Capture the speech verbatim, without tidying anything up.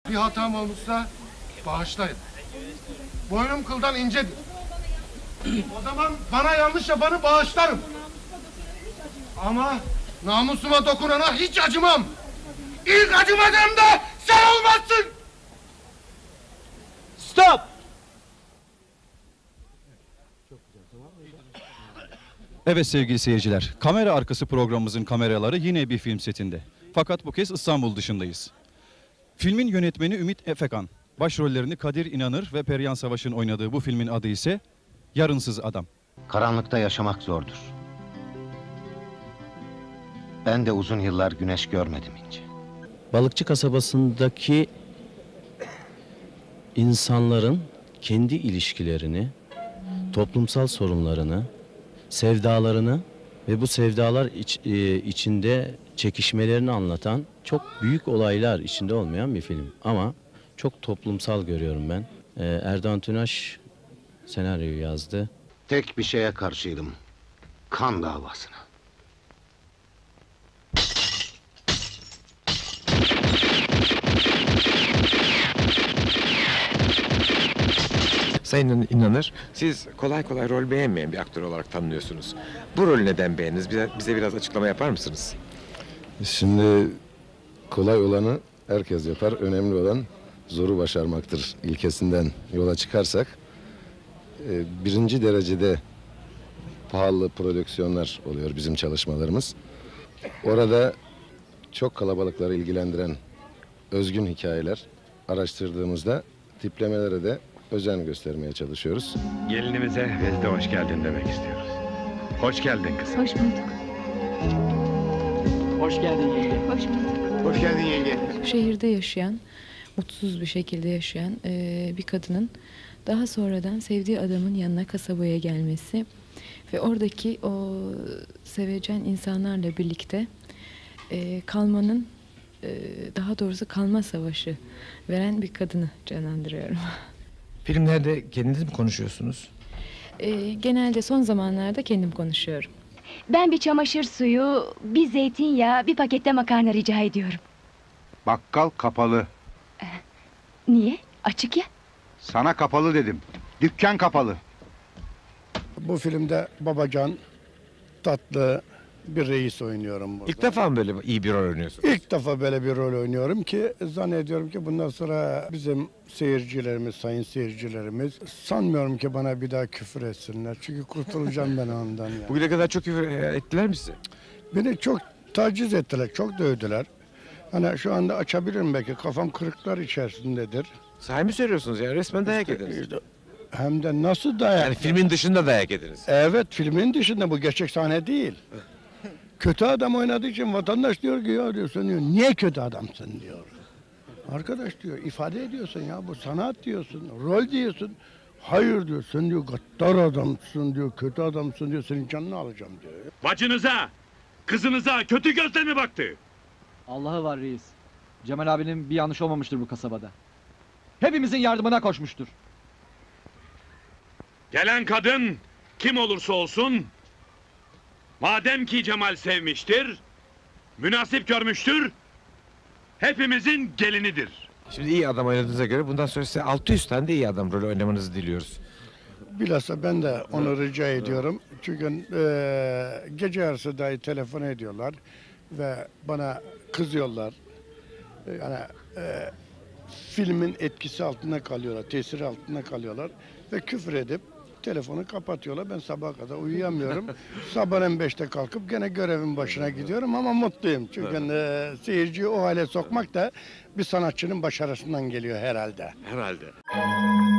Bir hatam olmuşsa bağışlayın. Boynum kıldan incedir. O zaman bana yanlış yapanı bağışlarım. Ama namusuma dokunana hiç acımam. İlk acımadığım da sen olmazsın. Stop! Evet sevgili seyirciler, kamera arkası programımızın kameraları yine bir film setinde. Fakat bu kez İstanbul dışındayız. Filmin yönetmeni Ümit Efekan. Başrollerini Kadir İnanır ve Perihan Savaş'ın oynadığı bu filmin adı ise Yarınsız Adam. Karanlıkta yaşamak zordur. Ben de uzun yıllar güneş görmedim İnci. Balıkçı kasabasındaki insanların kendi ilişkilerini, toplumsal sorunlarını, sevdalarını ve bu sevdalar iç, e, içinde çekişmelerini anlatan çok büyük olaylar içinde olmayan bir film. Ama çok toplumsal görüyorum ben. E, Erdoğan Tünaş senaryoyu yazdı. Tek bir şeye karşıydım. Kan davasına. Sayın İnanır, siz kolay kolay rol beğenmeyen bir aktör olarak tanınıyorsunuz. Bu rolü neden beğendiniz? Bize, bize biraz açıklama yapar mısınız? Şimdi kolay olanı herkes yapar. Önemli olan zoru başarmaktır ilkesinden yola çıkarsak birinci derecede pahalı prodüksiyonlar oluyor bizim çalışmalarımız. Orada çok kalabalıkları ilgilendiren özgün hikayeler araştırdığımızda tiplemelere de özen göstermeye çalışıyoruz. Gelinimize Vezde hoş geldin demek istiyoruz. Hoş geldin kızım. Hoş bulduk. Hoş geldin yenge. Hoş bulduk. Hoş geldin yenge. Şehirde yaşayan, mutsuz bir şekilde yaşayan e, bir kadının daha sonradan sevdiği adamın yanına kasabaya gelmesi ve oradaki o sevecen insanlarla birlikte e, kalmanın, e, daha doğrusu kalma savaşı veren bir kadını canlandırıyorum. Filmlerde kendiniz mi konuşuyorsunuz? E, genelde son zamanlarda kendim konuşuyorum. Ben bir çamaşır suyu, bir zeytinyağı, bir pakette makarna rica ediyorum. Bakkal kapalı. Niye? Açık ya. Sana kapalı dedim. Dükkan kapalı. Bu filmde babacan, tatlı bir reis oynuyorum burada. İlk defa mı böyle iyi bir rol oynuyorsunuz? İlk defa böyle bir rol oynuyorum ki zannediyorum ki bundan sonra bizim seyircilerimiz, sayın seyircilerimiz sanmıyorum ki bana bir daha küfür etsinler. Çünkü kurtulacağım ben ondan ya. Bugüne kadar çok küfür ettiler mi size? Beni çok taciz ettiler, çok dövdüler. Hani şu anda açabilirim belki, kafam kırıklar içerisindedir. Sahi mi söylüyorsunuz ya? Resmen dayak ediniz. İşte, hem de nasıl dayak? Yani filmin dışında dayak ediniz. Evet, filmin dışında, bu gerçek sahne değil. Kötü adam oynadığı için vatandaş diyor ki ya diyor, sen diyor, niye kötü adamsın diyor. Arkadaş diyor, ifade ediyorsun ya, bu sanat diyorsun, rol diyorsun. Hayır diyor, sen diyor gaddar adamsın diyor, kötü adamsın diyor, senin canını alacağım diyor. Bacınıza, kızınıza kötü gözle mi baktı? Allah'ı var reis. Cemal abinin bir yanlış olmamıştır bu kasabada. Hepimizin yardımına koşmuştur. Gelen kadın kim olursa olsun, madem ki Cemal sevmiştir, münasip görmüştür, hepimizin gelinidir. Şimdi iyi adam oynadığınıza göre bundan sonra size altı yüz tane de iyi adam rolü oynamanızı diliyoruz. Bilhassa ben de onu rica ediyorum. Çünkü e, gece yarısı dahi telefon ediyorlar ve bana kızıyorlar. E, yani e, filmin etkisi altında kalıyorlar, tesiri altında kalıyorlar ve küfür edip telefonu kapatıyorlar. Ben sabaha kadar uyuyamıyorum. Sabahın beşte kalkıp gene görevin başına gidiyorum ama mutluyum. Çünkü e, seyirciyi o hale sokmak da bir sanatçının başarısından geliyor herhalde. Herhalde.